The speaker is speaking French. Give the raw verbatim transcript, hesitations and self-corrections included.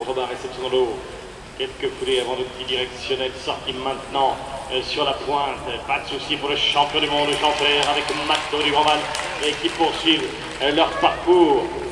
Robin réception dans l'eau. Quelques foulées avant le petit directionnel sorti maintenant euh, sur la pointe. Pas de souci pour le champion du monde, le chanteur avec Mato du Grand Val et qui poursuivent euh, leur parcours.